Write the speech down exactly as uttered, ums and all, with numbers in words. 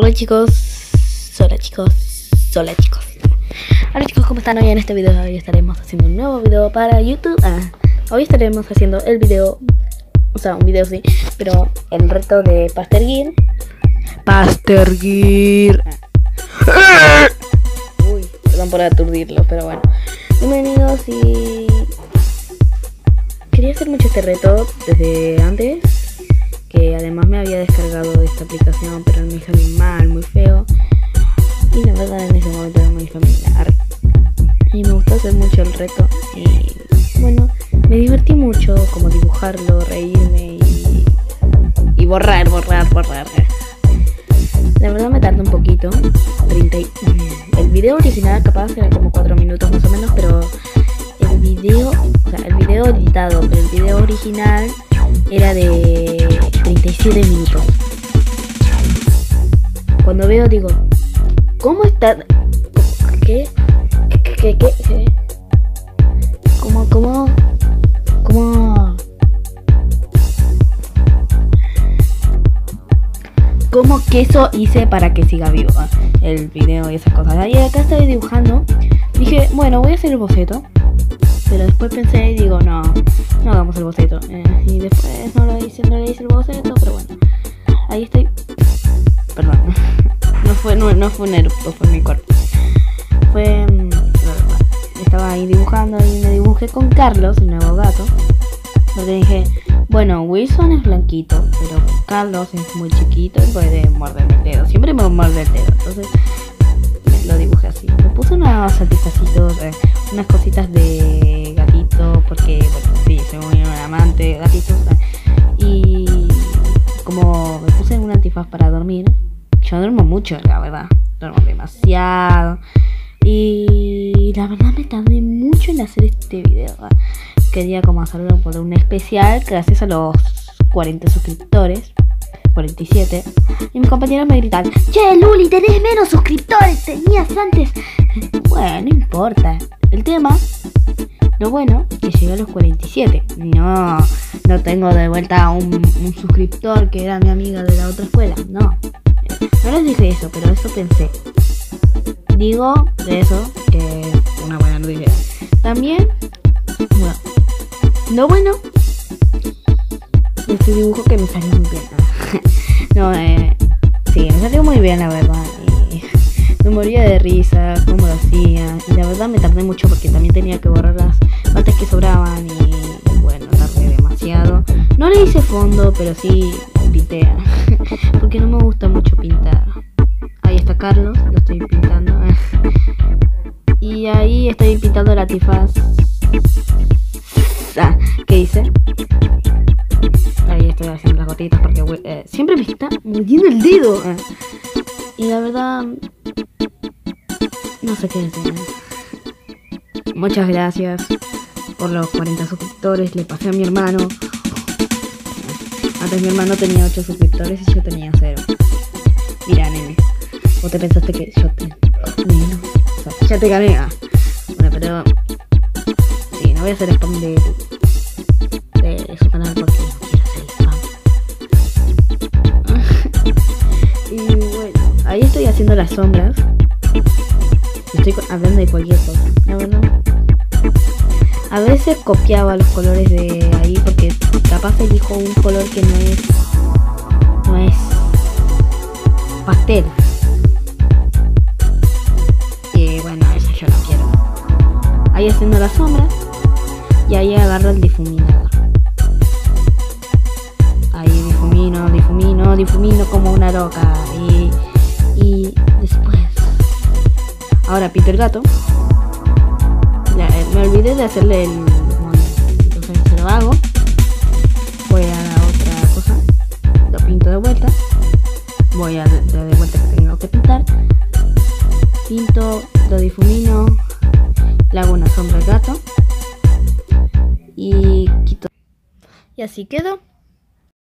Hola chicos, hola chicos, hola chicos. Hola chicos, ¿cómo están? Hoy en este video hoy estaremos haciendo un nuevo video para YouTube. ah, Hoy estaremos haciendo el video, o sea, un video sí, pero el reto de Pastor Gear. Pastor Gear. Uy, perdón por aturdirlo, pero bueno. Bienvenidos y... Quería hacer mucho este reto desde antes, que además me había descargado esta aplicación, pero me salió mal, muy feo. Y la verdad en ese momento no me hizo mirar. Y me gustó hacer mucho el reto. Y bueno, me divertí mucho como dibujarlo, reírme y, y borrar, borrar, borrar. La verdad me tardó un poquito. treinta y... El video original capaz era como cuatro minutos más o menos, pero el video, o sea, el video editado, pero el video original era de treinta y siete minutos. Cuando veo digo, ¿cómo está? ¿Qué? ¿Qué? ¿Qué? ¿Qué? ¿Qué? ¿Cómo? ¿Cómo? ¿Cómo? ¿Cómo que eso hice para que siga vivo el video y esas cosas? Y acá estoy dibujando. Dije, bueno, voy a hacer el boceto. Pero después pensé y digo, no, no hagamos el boceto. Eh, y después no lo hice, no le hice el boceto, pero bueno. Ahí estoy. Perdón. No fue, no, no fue un erupto, fue mi cuerpo. Fue... Estaba ahí dibujando y me dibujé con Carlos, el nuevo gato. Porque dije, bueno, Wilson es blanquito, pero Carlos es muy chiquito y puede morderme el dedo. Siempre me muerde el dedo, entonces lo dibujé así. Me puse unos antifacitos, eh, unas cositas de gatito, porque, bueno, sí, soy un amante de gatitos. Eh, y como me puse un antifaz para dormir, yo duermo mucho, la verdad, duermo demasiado. Y la verdad me tardé mucho en hacer este video. Eh. Quería como hacerlo por un especial, gracias a los cuarenta suscriptores. cuarenta y siete. Y mis compañeros me gritan, che Luli, tenés menos suscriptores, tenías antes. Bueno, no importa. El tema, lo bueno, que llegué a los cuarenta y siete. No, no tengo de vuelta a un, un suscriptor que era mi amiga de la otra escuela. No, no les dije eso, pero eso pensé. Digo de eso que una buena noticia. También, bueno, lo bueno, este dibujo que me salió muy bien. No, eh, sí, me salió muy bien la verdad. Y me moría de risa cómo lo hacía. Y la verdad me tardé mucho porque también tenía que borrar las partes que sobraban. Y bueno, tardé demasiado. No le hice fondo, pero sí pinté. Porque no me gusta mucho pintar. Ahí está Carlos, lo estoy pintando. Y ahí estoy pintando el antifaz. Ah, ¿qué hice? Ahí estoy haciendo las gotitas porque eh, siempre me está mordiendo el dedo. Eh. Y la verdad, no sé qué decir. Muchas gracias por los cuarenta suscriptores. Le pasé a mi hermano. Antes mi hermano tenía ocho suscriptores y yo tenía cero. Mira, nene, vos te pensaste que yo te... Nene, o sea, ya te gané. Ah. Bueno, pero... Sí, no voy a hacer spam de... de su canal porque no quiero hacer spam. Y bueno, ahí estoy haciendo las sombras. Estoy hablando de cualquier cosa, la verdad. A veces copiaba los colores de ahí porque capaz elijo un color que no es... no es... pastel. Y bueno, eso yo no quiero. Ahí haciendo las sombras. Y ahí agarro el difuminador. Ahí difumino, difumino, difumino como una loca. Y, y después... Ahora pinto el gato. Ya, me olvidé de hacerle el movimiento. Entonces se lo hago. Voy a la otra cosa. Lo pinto de vuelta. Voy a dar de vuelta que tengo que pintar. Pinto, lo difumino. Le hago una sombra al gato. Y quito. Y así quedó.